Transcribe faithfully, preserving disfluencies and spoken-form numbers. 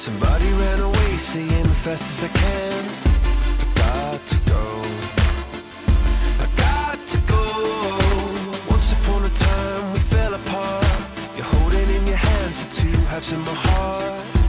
Somebody ran away saying fast as I can, I got to go, I got to go. Once upon a time we fell apart. You're holding in your hands the two halves of my heart.